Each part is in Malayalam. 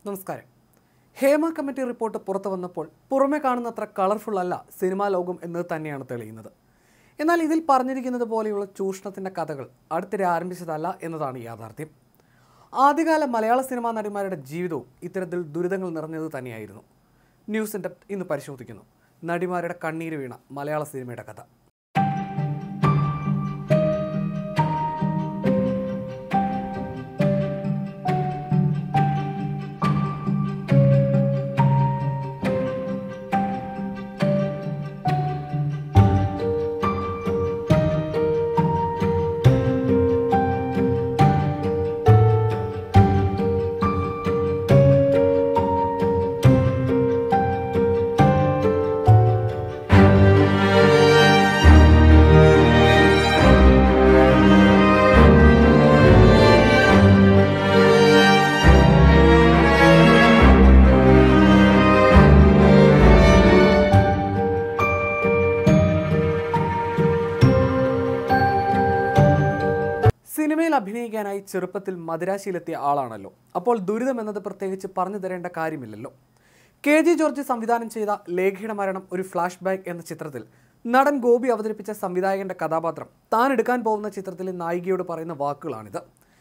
നമസ്കാരം. ഹേമ കമ്മിറ്റി റിപ്പോർട്ട് പുറത്തു വന്നപ്പോൾ പുറമെ കാണുന്നത്ര കളർഫുൾ അല്ല സിനിമാ ലോകം എന്നത് തന്നെയാണ് തെളിയുന്നത്. എന്നാൽ ഇതിൽ പറഞ്ഞിരിക്കുന്നത് പോലെയുള്ള ചൂഷണത്തിൻ്റെ കഥകൾ അടുത്തിടെ ആരംഭിച്ചതല്ല എന്നതാണ് യാഥാർത്ഥ്യം. ആദ്യകാല മലയാള സിനിമാ നടിമാരുടെ ജീവിതവും ഇത്തരത്തിൽ ദുരിതങ്ങൾ നിറഞ്ഞത് തന്നെയായിരുന്നു. ന്യൂസ് ഇൻഡെപ്ത് ഇന്ന് പരിശോധിക്കുന്നു നടിമാരുടെ കണ്ണീര് വീണ മലയാള സിനിമയുടെ കഥ. സിനിമയിൽ അഭിനയിക്കാനായി ചെറുപ്പത്തിൽ മദിരാശിയിലെത്തിയ ആളാണല്ലോ. അപ്പോൾ ദുരിതം എന്നത് പ്രത്യേകിച്ച് പറഞ്ഞു തരേണ്ട കാര്യമില്ലല്ലോ. KG ജോർജ് സംവിധാനം ചെയ്ത ലേഖയുടെ മരണം ഒരു ഫ്ലാഷ് ബാക്ക് എന്ന ചിത്രത്തിൽ നടൻ ഗോപി അവതരിപ്പിച്ച സംവിധായകന്റെ കഥാപാത്രം താൻ എടുക്കാൻ പോകുന്ന ചിത്രത്തിലെ നായികയോട് പറയുന്ന വാക്കുകളാണിത്.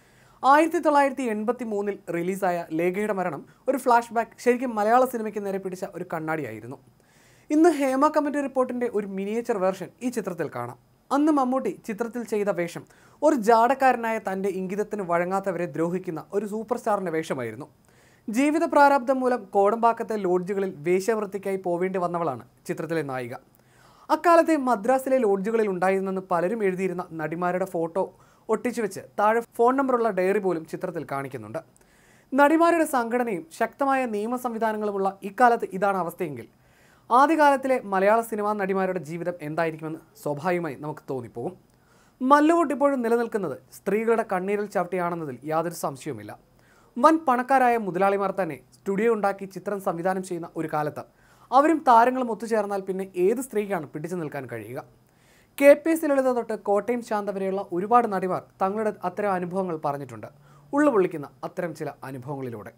1983 റിലീസായ ലേഖയുടെ മരണം ഒരു ഫ്ലാഷ് ബാക്ക് ശരിക്കും മലയാള സിനിമയ്ക്ക് നേരെ പിടിച്ച ഒരു കണ്ണാടിയായിരുന്നു. ഇന്ന് ഹേമ കമ്മിറ്റി റിപ്പോർട്ടിന്റെ ഒരു മിനിയേച്ചർ വേർഷൻ ഈ ചിത്രത്തിൽ കാണാം. അന്ന് മമ്മൂട്ടി ചിത്രത്തിൽ ചെയ്ത വേഷം ഒരു ജാടക്കാരനായ തൻ്റെ ഇംഗിതത്തിന് വഴങ്ങാത്തവരെ ദ്രോഹിക്കുന്ന ഒരു സൂപ്പർ സ്റ്റാറിൻ്റെ വേഷമായിരുന്നു. ജീവിത പ്രാരാബ്ദം മൂലം കോടമ്പാക്കത്തെ ലോഡ്ജുകളിൽ വേശ്യാവൃത്തിക്കായി പോവേണ്ടി വന്നവളാണ് ചിത്രത്തിലെ നായിക. അക്കാലത്തെ മദ്രാസിലെ ലോഡ്ജുകളിൽ ഉണ്ടായിരുന്നെന്ന് പലരും എഴുതിയിരുന്ന നടിമാരുടെ ഫോട്ടോ ഒട്ടിച്ചു വെച്ച് താഴെ ഫോൺ നമ്പറുള്ള ഡയറി പോലും ചിത്രത്തിൽ കാണിക്കുന്നുണ്ട്. നടിമാരുടെ സംഘടനയും ശക്തമായ നിയമ സംവിധാനങ്ങളുമുള്ള ഇക്കാലത്ത് ഇതാണ് അവസ്ഥയെങ്കിൽ ആദ്യകാലത്തിലെ മലയാള സിനിമാ നടിമാരുടെ ജീവിതം എന്തായിരിക്കുമെന്ന് സ്വാഭാവികമായി നമുക്ക് തോന്നിപ്പോകും. മല്ലുവുഡ് ഇപ്പോഴും നിലനിൽക്കുന്നത് സ്ത്രീകളുടെ കണ്ണീരിൽ ചവിട്ടിയാണെന്നതിൽ യാതൊരു സംശയവുമില്ല. വൻ പണക്കാരായ മുതലാളിമാർ തന്നെ സ്റ്റുഡിയോ ഉണ്ടാക്കി ചിത്രം സംവിധാനം ചെയ്യുന്ന ഒരു കാലത്ത് അവരും താരങ്ങളും ഒത്തുചേർന്നാൽ പിന്നെ ഏത് സ്ത്രീക്കാണ് പിടിച്ചു നിൽക്കാൻ കഴിയുക? KPS ലളിത തൊട്ട് കോട്ടയം ശാന്ത വരെയുള്ള ഒരുപാട് നടിമാർ തങ്ങളുടെ അത്തരം അനുഭവങ്ങൾ പറഞ്ഞിട്ടുണ്ട്. ഉള്ളുപൊള്ളിക്കുന്ന അത്തരം ചില അനുഭവങ്ങളിലൂടെ.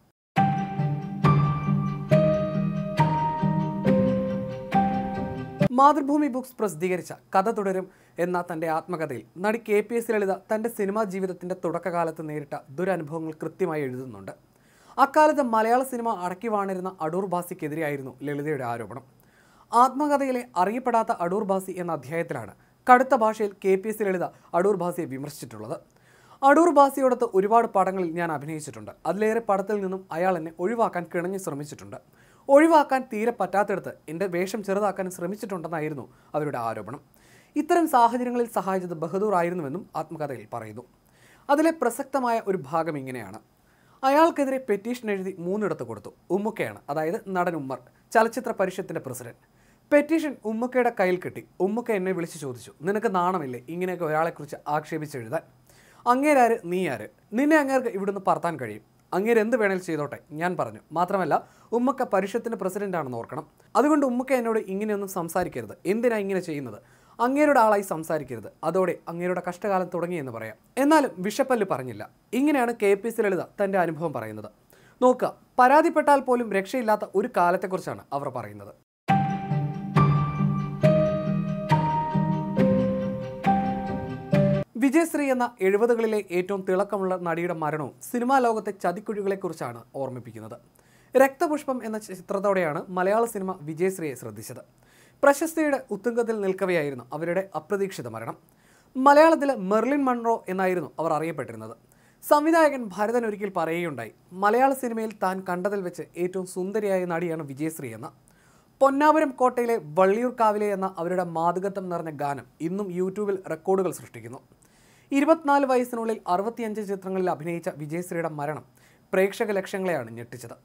മാതൃഭൂമി ബുക്സ് പ്രസിദ്ധീകരിച്ച കഥ തുടരും എന്ന തൻ്റെ ആത്മകഥയിൽ നടി KPS ലളിത തൻ്റെ സിനിമാ ജീവിതത്തിൻ്റെ തുടക്കകാലത്ത് നേരിട്ട ദുരനുഭവങ്ങൾ കൃത്യമായി എഴുതുന്നുണ്ട്. അക്കാലത്ത് മലയാള സിനിമ അടക്കി വാണിരുന്ന അടൂർ ബാസിക്കെതിരെയായിരുന്നു ലളിതയുടെ ആരോപണം. ആത്മകഥയിലെ അറിയപ്പെടാത്ത അടൂർ ബാസി എന്ന അധ്യായത്തിലാണ് കടുത്ത ഭാഷയിൽ KPS ലളിത അടൂർ ബാസിയെ വിമർശിച്ചിട്ടുള്ളത്. അടൂർ ബാസിയോടൊത്ത് ഒരുപാട് പടങ്ങളിൽ ഞാൻ അഭിനയിച്ചിട്ടുണ്ട്. അതിലേറെ പടത്തിൽ നിന്നും അയാൾ എന്നെ ഒഴിവാക്കാൻ കിണഞ്ഞു ശ്രമിച്ചിട്ടുണ്ട്. ഒഴിവാക്കാൻ തീരെ പറ്റാത്തടത്ത് എൻ്റെ വേഷം ചെറുതാക്കാൻ ശ്രമിച്ചിട്ടുണ്ടെന്നായിരുന്നു അവരുടെ ആരോപണം. ഇത്തരം സാഹചര്യങ്ങളിൽ സഹായിച്ചത് ബഹദൂർ ആയിരുന്നുവെന്നും ആത്മകഥയിൽ പറയുന്നു. അതിലെ പ്രസക്തമായ ഒരു ഭാഗം ഇങ്ങനെയാണ്. അയാൾക്കെതിരെ പെറ്റീഷൻ എഴുതി 3 ഇടത്ത് കൊടുത്തു. ഉമ്മുക്കയാണ്, അതായത് നടൻ ഉമ്മർ, ചലച്ചിത്ര പരിഷത്തിൻ്റെ പ്രസിഡന്റ്. പെറ്റീഷൻ ഉമ്മുക്കയുടെ കയ്യിൽ കിട്ടി. ഉമ്മുക്ക എന്നെ വിളിച്ച് ചോദിച്ചു, നിനക്ക് നാണമില്ലേ ഇങ്ങനെയൊക്കെ ഒരാളെക്കുറിച്ച് ആക്ഷേപിച്ചെഴുതാൻ? അങ്ങേരാര് നീ ആര്? നിന്നെ അങ്ങേർക്ക് ഇവിടുന്ന് പറത്താൻ കഴിയും. അങ്ങേര് എന്ത് വേണേൽ ചെയ്തോട്ടെ, ഞാൻ പറഞ്ഞു. മാത്രമല്ല ഉമ്മക്ക പരിഷത്തിൻ്റെ പ്രസിഡന്റാണെന്ന് ഓർക്കണം. അതുകൊണ്ട് ഉമ്മക്ക എന്നോട് ഇങ്ങനെയൊന്നും സംസാരിക്കരുത്. എന്തിനാ ഇങ്ങനെ ചെയ്യുന്നത്? അങ്ങേരുടെ ആളായി സംസാരിക്കരുത്. അതോടെ അങ്ങേരുടെ കഷ്ടകാലം തുടങ്ങിയെന്ന് പറയാം. എന്നാലും വിഷപ്പല്ല് പറഞ്ഞില്ല. ഇങ്ങനെയാണ് KPS ലളിത തൻ്റെ അനുഭവം പറയുന്നത്. നോക്കുക, പരാതിപ്പെട്ടാൽ പോലും രക്ഷയില്ലാത്ത ഒരു കാലത്തെക്കുറിച്ചാണ് അവർ പറയുന്നത്. വിജയശ്രീ എന്ന 70കളിലെ ഏറ്റവും തിളക്കമുള്ള നടിയുടെ മരണവും സിനിമാ ലോകത്തെ ചതിക്കുഴികളെക്കുറിച്ചാണ് ഓർമ്മിപ്പിക്കുന്നത്. രക്തപുഷ്പം എന്ന ചിത്രത്തോടെയാണ് മലയാള സിനിമ വിജയശ്രീയെ ശ്രദ്ധിച്ചത്. പ്രശസ്തിയുടെ ഉത്തുംഗത്തിൽ നിൽക്കവെയായിരുന്നു അവരുടെ അപ്രതീക്ഷിത മരണം. മലയാളത്തിൽ മെർലിൻ മൺറോ എന്നായിരുന്നു അവർ അറിയപ്പെട്ടിരുന്നത്. സംവിധായകൻ ഭരതൻ ഒരിക്കൽ പറയുകയുണ്ടായി, മലയാള സിനിമയിൽ താൻ കണ്ടതിൽ വെച്ച് ഏറ്റവും സുന്ദരിയായ നടിയാണ് വിജയശ്രീ എന്ന്. പൊന്നാപുരം കോട്ടയിലെ വള്ളിയൂർക്കാവിലെ എന്ന അവരുടെ മാതൃകത്വം നിറഞ്ഞ ഗാനം ഇന്നും യൂട്യൂബിൽ റെക്കോർഡുകൾ സൃഷ്ടിക്കുന്നു. 24 വയസ്സിനുള്ളിൽ 65 ചിത്രങ്ങളിൽ അഭിനയിച്ച വിജയശ്രീയുടെ മരണം പ്രേക്ഷക ലക്ഷങ്ങളെയാണ് ഞെട്ടിച്ചത്.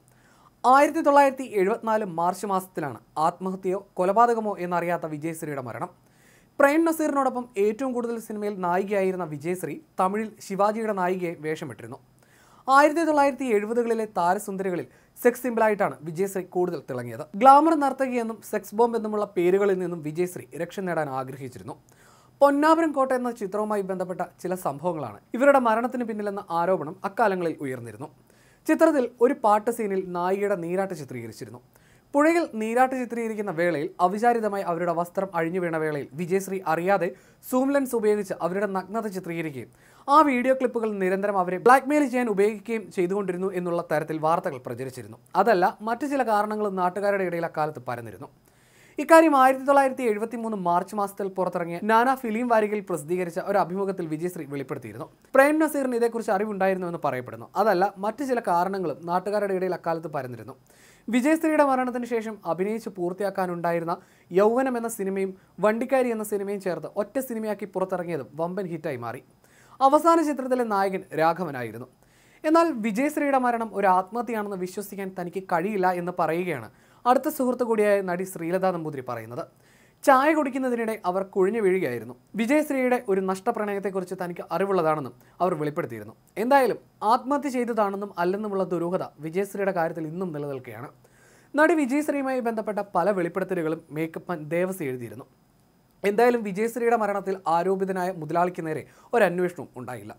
1974 മാർച്ച് മാസത്തിലാണ് ആത്മഹത്യയോ കൊലപാതകമോ എന്നറിയാത്ത വിജയശ്രീയുടെ മരണം. പ്രേം നസീറിനോടൊപ്പം ഏറ്റവും കൂടുതൽ സിനിമയിൽ നായികയായിരുന്ന വിജയശ്രീ തമിഴിൽ ശിവാജിയുടെ നായികയെ വേഷമിട്ടിരുന്നു. 1970കളിലെ താരസുന്ദരികളിൽ സെക്സ് സിമ്പിളായിട്ടാണ് വിജയശ്രീ കൂടുതൽ തിളങ്ങിയത്. ഗ്ലാമർ നർത്തകി എന്നും സെക്സ് ബോംബ് എന്നുമുള്ള പേരുകളിൽ നിന്നും വിജയശ്രീ രക്ഷ നേടാൻ ആഗ്രഹിച്ചിരുന്നു. പൊന്നാപുരം കോട്ട എന്ന ചിത്രവുമായി ബന്ധപ്പെട്ട ചില സംഭവങ്ങളാണ് ഇവരുടെ മരണത്തിന് പിന്നിലെന്ന ആരോപണം അക്കാലങ്ങളിൽ ഉയർന്നിരുന്നു. ചിത്രത്തിൽ ഒരു പാട്ട് സീനിൽ നായികയുടെ നീരാട്ട് ചിത്രീകരിച്ചിരുന്നു. പുഴയിൽ നീരാട്ട് ചിത്രീകരിക്കുന്ന വേളയിൽ അവിചാരിതമായി അവരുടെ വസ്ത്രം അഴിഞ്ഞു വീണ വേളയിൽ വിജയശ്രീ അറിയാതെ സൂം ലെൻസ് ഉപയോഗിച്ച് അവരുടെ നഗ്നത ചിത്രീകരിക്കുകയും ആ വീഡിയോ ക്ലിപ്പുകൾ നിരന്തരം അവരെ ബ്ലാക്ക്മെയിൽ ചെയ്യാൻ ഉപയോഗിക്കുകയും ചെയ്തുകൊണ്ടിരുന്നു എന്നുള്ള തരത്തിൽ വാർത്തകൾ പ്രചരിച്ചിരുന്നു. അതല്ല, മറ്റു ചില കാരണങ്ങളും നാട്ടുകാരുടെ ഇടയിൽ അക്കാലത്ത് പരന്നിരുന്നു. ഇക്കാര്യം 1973 മാർച്ച് മാസത്തിൽ പുറത്തിറങ്ങിയ നാനാ ഫിലിം വാരികയിൽ പ്രസിദ്ധീകരിച്ച ഒരു അഭിമുഖത്തിൽ വിജയശ്രീ വെളിപ്പെടുത്തിയിരുന്നു. പ്രേം നസീറിന് ഇതേക്കുറിച്ച് അറിവുണ്ടായിരുന്നു എന്ന് പറയപ്പെടുന്നു. അതല്ല, മറ്റു ചില കാരണങ്ങളും നാട്ടുകാരുടെ ഇടയിൽ അക്കാലത്ത് പരന്നിരുന്നു. വിജയശ്രീയുടെ മരണത്തിന് ശേഷം അഭിനയിച്ച് പൂർത്തിയാക്കാനുണ്ടായിരുന്ന യൗവനം എന്ന സിനിമയും വണ്ടിക്കാരി എന്ന സിനിമയും ചേർത്ത് ഒറ്റ സിനിമയാക്കി പുറത്തിറങ്ങിയതും വമ്പൻ ഹിറ്റായി മാറി. അവസാന ചിത്രത്തിലെ നായകൻ രാഘവനായിരുന്നു. എന്നാൽ വിജയശ്രീയുടെ മരണം ഒരു ആത്മഹത്യയാണെന്ന് വിശ്വസിക്കാൻ തനിക്ക് കഴിയില്ല എന്ന് പറയുകയാണ് അടുത്ത സുഹൃത്ത് കൂടിയായ നടി ശ്രീലത നമ്പൂതിരി പറയുന്നത്. ചായ കുടിക്കുന്നതിനിടെ അവർ കുഴിഞ്ഞു വീഴുകയായിരുന്നു. വിജയശ്രീയുടെ ഒരു നഷ്ടപ്രണയത്തെക്കുറിച്ച് തനിക്ക് അറിവുള്ളതാണെന്നും അവർ വെളിപ്പെടുത്തിയിരുന്നു. എന്തായാലും ആത്മഹത്യ ചെയ്തതാണെന്നും അല്ലെന്നുമുള്ള ദുരൂഹത വിജയശ്രീയുടെ കാര്യത്തിൽ ഇന്നും നിലനിൽക്കുകയാണ്. നടി വിജയശ്രീയുമായി ബന്ധപ്പെട്ട പല വെളിപ്പെടുത്തലുകളും മേക്കപ്പ് മാൻ ദേവസി എഴുതിയിരുന്നു. എന്തായാലും വിജയശ്രീയുടെ മരണത്തിൽ ആരോപിതനായ മുതലാളിക്ക് നേരെ ഒരു അന്വേഷണവും ഉണ്ടായില്ല.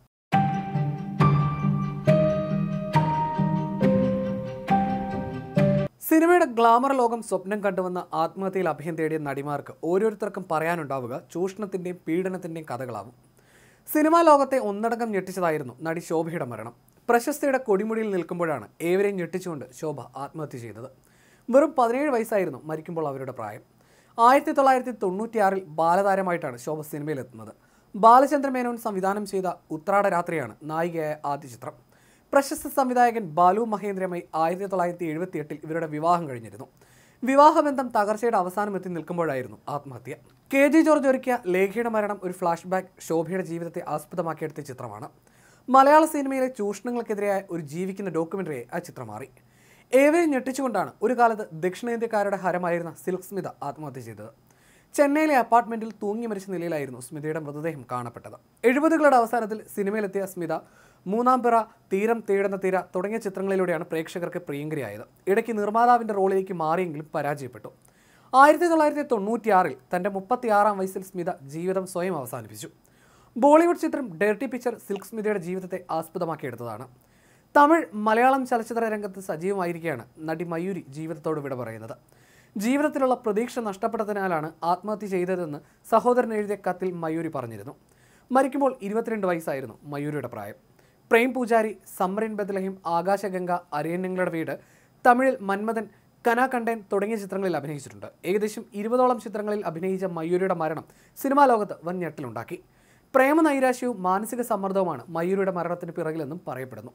സിനിമയുടെ ഗ്ലാമർ ലോകം സ്വപ്നം കണ്ടുവന്ന ആത്മഹത്യയിൽ അഭയം തേടിയ നടിമാർക്ക് ഓരോരുത്തർക്കും പറയാനുണ്ടാവുക ചൂഷണത്തിൻ്റെയും പീഡനത്തിൻ്റെയും കഥകളാവും. സിനിമാ ലോകത്തെ ഒന്നടങ്കം ഞെട്ടിച്ചതായിരുന്നു നടി ശോഭയുടെ മരണം. പ്രശസ്തിയുടെ കൊടിമുടിയിൽ നിൽക്കുമ്പോഴാണ് ഏവരെയും ഞെട്ടിച്ചുകൊണ്ട് ശോഭ ആത്മഹത്യ ചെയ്തത്. വെറും 17 വയസ്സായിരുന്നു മരിക്കുമ്പോൾ അവരുടെ പ്രായം. 1996 ബാലതാരമായിട്ടാണ് ശോഭ സിനിമയിലെത്തുന്നത്. ബാലചന്ദ്ര മേനോൻ സംവിധാനം ചെയ്ത ഉത്രാട രാത്രിയാണ് നായികയായ ആദ്യ ചിത്രം. പ്രശസ്ത സംവിധായകൻ ബാലു മഹേന്ദ്രയുമായി 1978 ഇവരുടെ വിവാഹം കഴിഞ്ഞിരുന്നു. വിവാഹബന്ധം തകർച്ചയുടെ അവസാനം എത്തി നിൽക്കുമ്പോഴായിരുന്നു ആത്മഹത്യ. KG ജോർജ് ഒരുക്കിയ ലേഖയുടെ മരണം ഒരു ഫ്ലാഷ് ബാക്ക് ശോഭയുടെ ജീവിതത്തെ ആസ്പദമാക്കിയെടുത്ത ചിത്രമാണ്. മലയാള സിനിമയിലെ ചൂഷണങ്ങൾക്കെതിരെയായ ഒരു ജീവിക്കുന്ന ഡോക്യുമെൻ്ററിയായി ആ ചിത്രം മാറി. ഏവരെയും ഞെട്ടിച്ചുകൊണ്ടാണ് ഒരു കാലത്ത് ദക്ഷിണേന്ത്യക്കാരുടെ ഹരമായിരുന്ന സിൽക്ക് സ്മിത ആത്മഹത്യ ചെയ്തത്. ചെന്നൈയിലെ അപ്പാർട്ട്മെന്റിൽ തൂങ്ങി മരിച്ച നിലയിലായിരുന്നു സ്മിതയുടെ മൃതദേഹം കാണപ്പെട്ടത്. 70കളുടെ അവസാനത്തിൽ സിനിമയിലെത്തിയ സ്മിത മൂന്നാം പിറ, തീരം തേടുന്ന തീര തുടങ്ങിയ ചിത്രങ്ങളിലൂടെയാണ് പ്രേക്ഷകർക്ക് പ്രിയങ്കരിയായത്. ഇടയ്ക്ക് നിർമ്മാതാവിൻ്റെ റോളിലേക്ക് മാറിയെങ്കിലും പരാജയപ്പെട്ടു. 1996 തൻ്റെ 36-ാം വയസ്സിൽ സ്മിത ജീവിതം സ്വയം അവസാനിപ്പിച്ചു. ബോളിവുഡ് ചിത്രം ഡേർട്ടി പിക്ചർ സിൽക്ക് സ്മിതയുടെ ജീവിതത്തെ ആസ്പദമാക്കിയെടുത്തതാണ്. തമിഴ്, മലയാളം ചലച്ചിത്ര രംഗത്ത് സജീവമായിരിക്കുകയാണ് നടി മയൂരി ജീവിതത്തോട് വിട പറയുന്നത്. ജീവിതത്തിലുള്ള പ്രതീക്ഷ നഷ്ടപ്പെട്ടതിനാലാണ് ആത്മഹത്യ ചെയ്തതെന്ന് സഹോദരൻ എഴുതിയ കത്തിൽ മയൂരി പറഞ്ഞിരുന്നു. മരിക്കുമ്പോൾ 22 വയസ്സായിരുന്നു മയൂരിയുടെ പ്രായം. പ്രേം പൂജാരി, സമ്മറിൻ ബത്ലഹീം, ആകാശഗംഗ, അരയന്നങ്ങളുടെ വീട്, തമിഴിൽ മന്മഥൻ, കനാകണ്ടൻ തുടങ്ങിയ ചിത്രങ്ങളിൽ അഭിനയിച്ചിട്ടുണ്ട്. ഏകദേശം 20ഓളം ചിത്രങ്ങളിൽ അഭിനയിച്ച മയൂരിയുടെ മരണം സിനിമാ ലോകത്ത് വൻ ഞെട്ടലുണ്ടാക്കി. പ്രേമനൈരാശ്യവും മാനസിക സമ്മർദ്ദവുമാണ് മയൂരിയുടെ മരണത്തിന് പിറകിലെന്നും പറയപ്പെടുന്നു.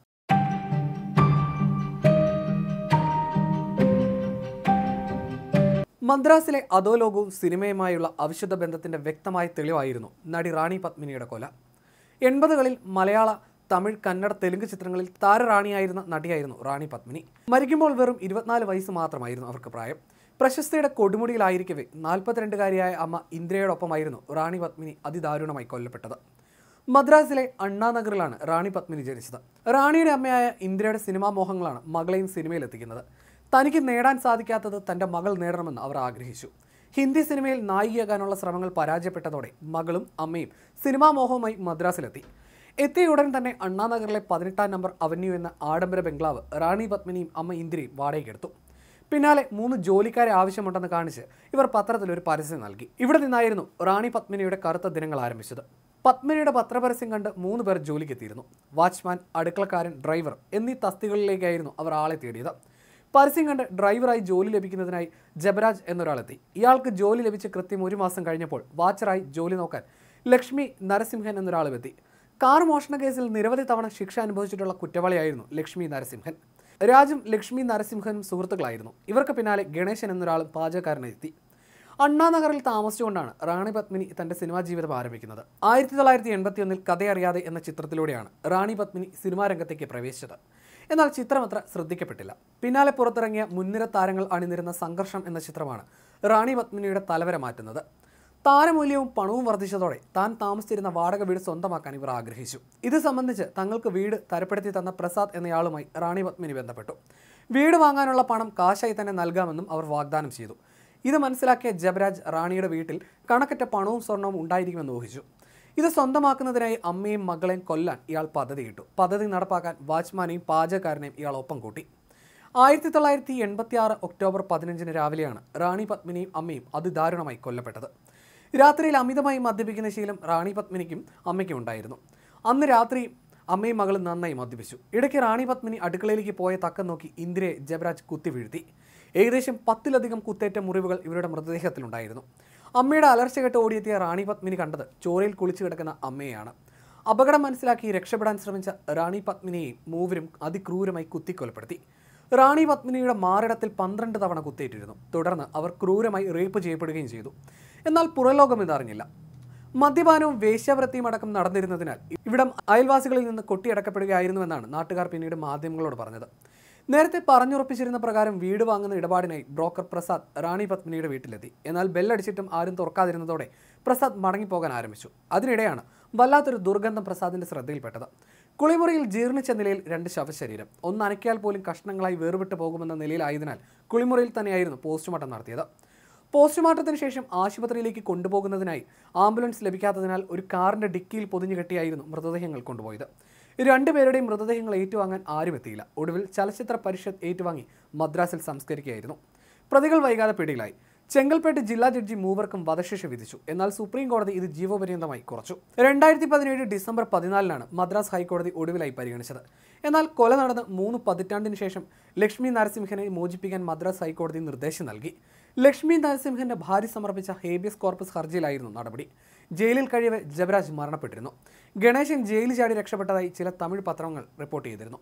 മദ്രാസിലെ അധോലോകവും സിനിമയുമായുള്ള അവിശുദ്ധ ബന്ധത്തിന്റെ വ്യക്തമായ തെളിവായിരുന്നു നടി റാണി പത്മിനിയുടെ കൊല. 80കളിൽ മലയാള, തമിഴ്, കന്നഡ, തെലുങ്ക് ചിത്രങ്ങളിൽ താരറാണിയായിരുന്ന നടിയായിരുന്നു റാണി പത്മിനി. മരിക്കുമ്പോൾ വെറും 24 വയസ്സ് മാത്രമായിരുന്നു അവർക്ക് പ്രായം. പ്രശസ്തിയുടെ കൊടുമുടിയിലായിരിക്കവേ 42-കാരിയായ അമ്മ ഇന്ദിരയോടൊപ്പമായിരുന്നു റാണി പത്മിനി അതിദാരുണമായി കൊല്ലപ്പെട്ടത്. മദ്രാസിലെ അണ്ണാനഗറിലാണ് റാണി പത്മിനി ജനിച്ചത്. റാണിയുടെ അമ്മയായ ഇന്ദിരയുടെ സിനിമാ മോഹങ്ങളാണ് മകളെയും സിനിമയിലെത്തിക്കുന്നത്. തനിക്ക് നേടാൻ സാധിക്കാത്തത് തൻ്റെ മകൾ നേടണമെന്ന് അവർ ആഗ്രഹിച്ചു. ഹിന്ദി സിനിമയിൽ നായികയാകാനുള്ള ശ്രമങ്ങൾ പരാജയപ്പെട്ടതോടെ മകളും അമ്മയും സിനിമാ മോഹവുമായി മദ്രാസിലെത്തി. എത്തിയ ഉടൻ തന്നെ അണ്ണാനഗറിലെ 18-ാം നമ്പർ അവന്യൂ എന്ന ആഡംബര ബംഗ്ലാവ് റാണി പത്മിനിയും അമ്മ ഇന്ദിരയും വാടകയ്ക്കെടുത്തു. പിന്നാലെ 3 ജോലിക്കാരെ ആവശ്യമുണ്ടെന്ന് കാണിച്ച് ഇവർ പത്രത്തിലൊരു പരസ്യം നൽകി. ഇവിടെ നിന്നായിരുന്നു റാണി പത്മിനിയുടെ കറുത്ത ദിനങ്ങൾ ആരംഭിച്ചത്. പത്മിനിയുടെ പത്രപരസ്യം കണ്ട് 3 പേർ ജോലിക്കെത്തിയിരുന്നു. വാച്ച്മാൻ, അടുക്കളക്കാരൻ, ഡ്രൈവർ എന്നീ തസ്തികകളിലേക്കായിരുന്നു അവർ ആളെ തേടിയത്. പരസ്യം കണ്ട് ഡ്രൈവറായി ജോലി ലഭിക്കുന്നതിനായി ജബരാജ് എന്നൊരാളെത്തി. ഇയാൾക്ക് ജോലി ലഭിച്ച് കൃത്യം 1 മാസം കഴിഞ്ഞപ്പോൾ വാച്ചറായി ജോലി നോക്കാൻ ലക്ഷ്മി നരസിംഹൻ എന്നൊരാളുമെത്തി. കാർ മോഷണ കേസിൽ നിരവധി തവണ ശിക്ഷ അനുഭവിച്ചിട്ടുള്ള കുറ്റവാളിയായിരുന്നു ലക്ഷ്മി നരസിംഹൻ. രാജും ലക്ഷ്മി നരസിംഹനും സുഹൃത്തുക്കളായിരുന്നു. ഇവർക്ക് പിന്നാലെ ഗണേശൻ എന്നൊരാളും പാചകക്കാരനെത്തി. അണ്ണാനഗറിൽ താമസിച്ചുകൊണ്ടാണ് റാണി പത്മിനി തൻ്റെ സിനിമാ ജീവിതം ആരംഭിക്കുന്നത്. 1981 കഥയറിയാതെ എന്ന ചിത്രത്തിലൂടെയാണ് റാണി പത്മിനി സിനിമാ രംഗത്തേക്ക് പ്രവേശിച്ചത്. എന്നാൽ ചിത്രം അത്ര ശ്രദ്ധിക്കപ്പെട്ടില്ല. പിന്നാലെ പുറത്തിറങ്ങിയ മുൻനിര താരങ്ങൾ അണിനിരുന്ന സംഘർഷം എന്ന ചിത്രമാണ് റാണി പത്മിനിയുടെ തലവര മാറ്റുന്നത്. താരമൂല്യവും പണവും വർദ്ധിച്ചതോടെ താൻ താമസിച്ചിരുന്ന വാടക വീട് സ്വന്തമാക്കാൻ ഇവർ ആഗ്രഹിച്ചു. ഇത് സംബന്ധിച്ച് തങ്ങൾക്ക് വീട് തരപ്പെടുത്തി തന്ന പ്രസാദ് എന്നയാളുമായി റാണി പത്മിനി ബന്ധപ്പെട്ടു. വീട് വാങ്ങാനുള്ള പണം കാശായി തന്നെ നൽകാമെന്നും അവർ വാഗ്ദാനം ചെയ്തു. ഇത് മനസ്സിലാക്കിയ ജബരാജ് റാണിയുടെ വീട്ടിൽ കണക്കറ്റ പണവും സ്വർണവും ഉണ്ടായിരിക്കുമെന്ന് ഊഹിച്ചു. ഇത് സ്വന്തമാക്കുന്നതിനായി അമ്മയും മകളെയും കൊല്ലാൻ ഇയാൾ പദ്ധതിയിട്ടു. പദ്ധതി നടപ്പാക്കാൻ വാച്ച്മാനെയും പാചകക്കാരനെയും ഇയാൾ ഒപ്പം കൂട്ടി. 1986 ഒക്ടോബർ 15 രാവിലെയാണ് റാണി പത്മിനിയും അമ്മയും അതിദാരുണമായി കൊല്ലപ്പെട്ടത്. രാത്രിയിൽ അമിതമായി മദ്യപിക്കുന്ന ശീലം റാണി പത്മിനിക്കും അമ്മയ്ക്കും ഉണ്ടായിരുന്നു. അന്ന് രാത്രി അമ്മയും മകളും നന്നായി മദ്യപിച്ചു. ഇടയ്ക്ക് റാണി പത്മിനി അടുക്കളയിലേക്ക് പോയ തക്കം നോക്കി ഇന്ദിരയെ ജബരാജ് കുത്തി വീഴ്ത്തി. ഏകദേശം 10-ലധികം കുത്തേറ്റ മുറിവുകൾ ഇവരുടെ മൃതദേഹത്തിലുണ്ടായിരുന്നു. അമ്മയുടെ അലർച്ച കേട്ട് ഓടിയെത്തിയ റാണി പത്മിനി കണ്ടത് ചോരയിൽ കുളിച്ചു കിടക്കുന്ന അമ്മയെയാണ്. അപകടം മനസ്സിലാക്കി രക്ഷപ്പെടാൻ ശ്രമിച്ച റാണി പത്മിനിയെയും മൂവരും അതിക്രൂരമായി കുത്തിക്കൊലപ്പെടുത്തി. റാണി പത്മിനിയുടെ മാറിടത്തിൽ 12 തവണ കുത്തേറ്റിരുന്നു. തുടർന്ന് അവർ ക്രൂരമായി റേപ്പ് ചെയ്യപ്പെടുകയും ചെയ്തു. എന്നാൽ പുറംലോകം ഇതറിഞ്ഞില്ല. മദ്യപാനവും വേശ്യാവൃത്തിയും അടക്കം നടന്നിരുന്നതിനാൽ ഇവിടം അയൽവാസികളിൽ നിന്ന് കൊട്ടിയടക്കപ്പെടുകയായിരുന്നുവെന്നാണ് നാട്ടുകാർ പിന്നീട് മാധ്യമങ്ങളോട് പറഞ്ഞത്. നേരത്തെ പറഞ്ഞുറപ്പിച്ചിരുന്ന പ്രകാരം വീട് വാങ്ങുന്ന ഇടപാടിനായി ബ്രോക്കർ പ്രസാദ് റാണി പത്മിനിയുടെ വീട്ടിലെത്തി. എന്നാൽ ബെല്ലടിച്ചിട്ടും ആരും തുറക്കാതിരുന്നതോടെ പ്രസാദ് മടങ്ങിപ്പോകാൻ ആരംഭിച്ചു. അതിനിടെയാണ് വല്ലാത്തൊരു ദുർഗന്ധം പ്രസാദിന്റെ ശ്രദ്ധയിൽപ്പെട്ടത്. കുളിമുറിയിൽ ജീർണിച്ച നിലയിൽ 2 ശവശരീരം. ഒന്ന് അനക്കിയാൽ പോലും കഷ്ണങ്ങളായി വേർവിട്ട് പോകുമെന്ന നിലയിലായതിനാൽ കുളിമുറിയിൽ തന്നെയായിരുന്നു പോസ്റ്റ്മോർട്ടം നടത്തിയത്. പോസ്റ്റ്മോർട്ടത്തിന് ശേഷം ആശുപത്രിയിലേക്ക് കൊണ്ടുപോകുന്നതിനായി ആംബുലൻസ് ലഭിക്കാത്തതിനാൽ ഒരു കാറിന്റെ ഡിക്കിയിൽ പൊതിഞ്ഞു കെട്ടിയായിരുന്നു മൃതദേഹങ്ങൾ കൊണ്ടുപോയത്. 2 പേരുടെയും മൃതദേഹങ്ങൾ ഏറ്റുവാങ്ങാൻ ആരും എത്തിയില്ല. ഒടുവിൽ ചലച്ചിത്ര പരിഷത്ത് ഏറ്റുവാങ്ങി മദ്രാസിൽ സംസ്കരിക്കുകയായിരുന്നു. പ്രതികൾ വൈകാതെ പിടിയിലായി. ചെങ്കൽപ്പേട്ട് ജില്ലാ ജഡ്ജി മൂവർക്കും വധശിക്ഷ വിധിച്ചു. എന്നാൽ സുപ്രീം കോടതി ഇത് ജീവപര്യന്തമായി കുറച്ചു. 2017 ഡിസംബർ 14 മദ്രാസ് ഹൈക്കോടതി ഒടുവിലായി പരിഗണിച്ചത്. എന്നാൽ കൊല നടന്ന് 3 പതിറ്റാണ്ടിന് ശേഷം ലക്ഷ്മി നരസിംഹനെ മോചിപ്പിക്കാൻ മദ്രാസ് ഹൈക്കോടതി നിർദ്ദേശം നൽകി. ലക്ഷ്മി നരസിംഹന്റെ ഭാര്യ സമർപ്പിച്ച ഹേബിയസ് കോർപ്പസ് ഹർജിയിലായിരുന്നു നടപടി. ജയിലിൽ കഴിയവെ ജബരാജ് മരണപ്പെട്ടിരുന്നു. ഗണേശൻ ജയിലിൽ ചാടി രക്ഷപ്പെട്ടതായി ചില തമിഴ് പത്രങ്ങൾ റിപ്പോർട്ട് ചെയ്തിരുന്നു.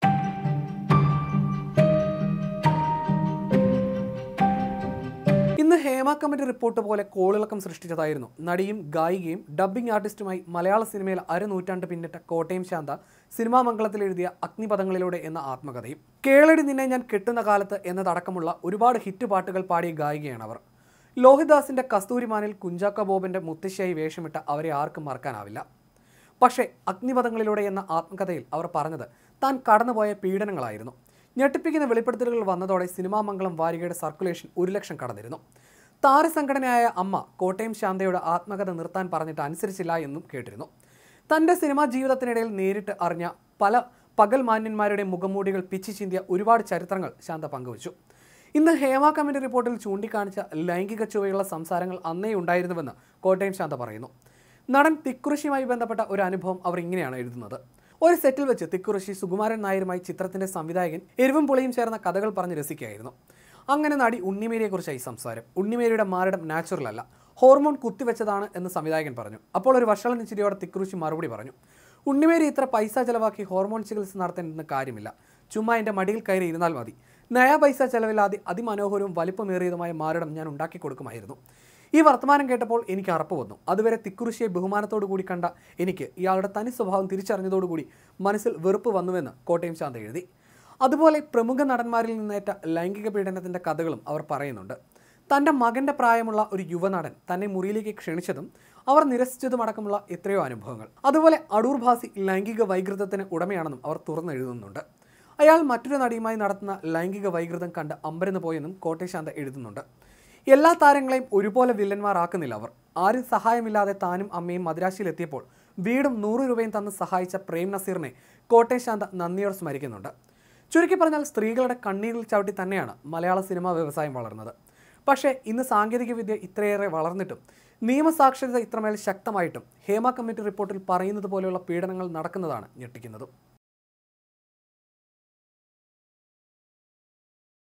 ഇന്ന് ഹേമ കമ്മിറ്റി റിപ്പോർട്ട് പോലെ കോളിളക്കം സൃഷ്ടിച്ചതായിരുന്നു നടിയും ഗായികയും ഡബ്ബിംഗ് ആർട്ടിസ്റ്റുമായി മലയാള സിനിമയിൽ അരനൂറ്റാണ്ട് പിന്നിട്ട കോട്ടയം ശാന്ത സിനിമാ മംഗളത്തിൽ എഴുതിയ അഗ്നിപഥങ്ങളിലൂടെ എന്ന ആത്മകഥയും. കേളടി നിന്നെ ഞാൻ കെട്ടുന്ന കാലത്ത് എന്നതടക്കമുള്ള ഒരുപാട് ഹിറ്റ് പാട്ടുകൾ പാടിയ ഗായികയാണ് അവർ. ലോഹിദാസിന്റെ കസ്തൂരിമാനിൽ കുഞ്ചാക്കോ ബോബന്റെ മുത്തശ്ശിയായി വേഷമിട്ട അവരെ ആർക്കും മറക്കാനാവില്ല. പക്ഷേ അഗ്നിപഥങ്ങളിലൂടെ എന്ന ആത്മകഥയിൽ അവർ പറഞ്ഞത് താൻ കടന്നുപോയ പീഡനങ്ങളായിരുന്നു. ഞെട്ടിപ്പിക്കുന്ന വെളിപ്പെടുത്തലുകൾ വന്നതോടെ സിനിമാ മംഗളം വാരികയുടെ സർക്കുലേഷൻ 1 ലക്ഷം കടന്നിരുന്നു. താരസംഘടനയായ അമ്മ കോട്ടയം ശാന്തയുടെ ആത്മകഥ നിർത്താൻ പറഞ്ഞിട്ട് അനുസരിച്ചില്ല എന്നും കേട്ടിരുന്നു. തൻ്റെ സിനിമാ ജീവിതത്തിനിടയിൽ നേരിട്ട് അറിഞ്ഞ പല പകൽ മാന്യന്മാരുടെ മുഖംമൂടികൾ പിച്ചി ചിന്തിയ ഒരുപാട് ചരിത്രങ്ങൾ ശാന്ത പങ്കുവച്ചു. ഇന്ന് ഹേമ കമ്മിറ്റി റിപ്പോർട്ടിൽ ചൂണ്ടിക്കാണിച്ച ലൈംഗിക ചുവയുള്ള സംസാരങ്ങൾ അന്നേ ഉണ്ടായിരുന്നുവെന്ന് കോട്ടയം ശാന്ത പറയുന്നു. നടൻ തിക്കുറിശിയുമായി ബന്ധപ്പെട്ട ഒരു അനുഭവം അവർ ഇങ്ങനെയാണ് എഴുതുന്നത്. ഒരു സെറ്റിൽ വെച്ച് തിക്കുറിശി സുകുമാരൻ നായരുമായി ചിത്രത്തിന്റെ സംവിധായകൻ എരിവും പുളിയും ചേർന്ന കഥകൾ പറഞ്ഞ് രസിക്കുകയായിരുന്നു. അങ്ങനെ നടി ഉണ്ണിമേരിയെക്കുറിച്ചായി സംസാരം. ഉണ്ണിമേരിയുടെ മാരടം നാച്ചുറൽ അല്ല, ഹോർമോൺ കുത്തിവെച്ചതാണ് എന്ന് സംവിധായകൻ പറഞ്ഞു. അപ്പോൾ ഒരു വഷളൻ ചിരിയോടെ തിക്കുറിശി മറുപടി പറഞ്ഞു, ഉണ്ണിമേരി ഇത്ര പൈസ ചെലവാക്കി ഹോർമോൺ ചികിത്സ നടത്തേണ്ടെന്ന് കാര്യമില്ല, ചുമ്മാ എൻ്റെ മടിയിൽ കയറി ഇരുന്നാൽ മതി. നയാ പൈസ ചെലവില്ലാതെ അതിമനോഹരവും വലിപ്പമേറിയതുമായ മാരടം ഞാൻ ഉണ്ടാക്കി കൊടുക്കുമായിരുന്നു. ഈ വർത്തമാനം കേട്ടപ്പോൾ എനിക്ക് അറപ്പ് വന്നു. അതുവരെ തിക്കുറിശിയെ ബഹുമാനത്തോടു കൂടി കണ്ട എനിക്ക് ഇയാളുടെ തനി സ്വഭാവം തിരിച്ചറിഞ്ഞതോടുകൂടി മനസ്സിൽ വെറുപ്പ് വന്നുവെന്ന് കോട്ടയം ശാന്ത എഴുതി. അതുപോലെ പ്രമുഖ നടന്മാരിൽ നിന്നേറ്റ ലൈംഗിക പീഡനത്തിൻ്റെ കഥകളും അവർ പറയുന്നുണ്ട്. തൻ്റെ മകൻ്റെ പ്രായമുള്ള ഒരു യുവനടൻ തന്നെ മുറിയിലേക്ക് ക്ഷണിച്ചതും അവർ നിരസിച്ചതുമടക്കമുള്ള എത്രയോ അനുഭവങ്ങൾ. അതുപോലെ അടൂർ ഭാസി ലൈംഗിക വൈകൃതത്തിന് ഉടമയാണെന്നും അവർ തുറന്നെഴുതുന്നുണ്ട്. അയാൾ മറ്റൊരു നടിയുമായി നടത്തുന്ന ലൈംഗിക വൈകൃതം കണ്ട് അമ്പരന്ന് പോയെന്നും കോട്ടയം ശാന്ത എഴുതുന്നുണ്ട്. എല്ലാ താരങ്ങളെയും ഒരുപോലെ വില്ലന്മാരാക്കുന്നില്ല അവർ. ആരും സഹായമില്ലാതെ താനും അമ്മയും മദ്രാശിയിലെത്തിയപ്പോൾ വീടും 100 രൂപയും തന്ന് സഹായിച്ച പ്രേം നസീറിനെ കോട്ടയം ശാന്ത നന്ദിയോടെ സ്മരിക്കുന്നുണ്ട്. ചുരുക്കി പറഞ്ഞാൽ സ്ത്രീകളുടെ കണ്ണീരിൽ ചവിട്ടി തന്നെയാണ് മലയാള സിനിമാ വ്യവസായം വളർന്നത്. പക്ഷേ ഇന്ന് സാങ്കേതികവിദ്യ ഇത്രയേറെ വളർന്നിട്ടും നിയമസാക്ഷരത ഇത്രമേൽ ശക്തമായിട്ടും ഹേമ കമ്മിറ്റി റിപ്പോർട്ടിൽ പറയുന്നത് പോലെയുള്ള പീഡനങ്ങൾ നടക്കുന്നതാണ് ഞെട്ടിക്കുന്നതും.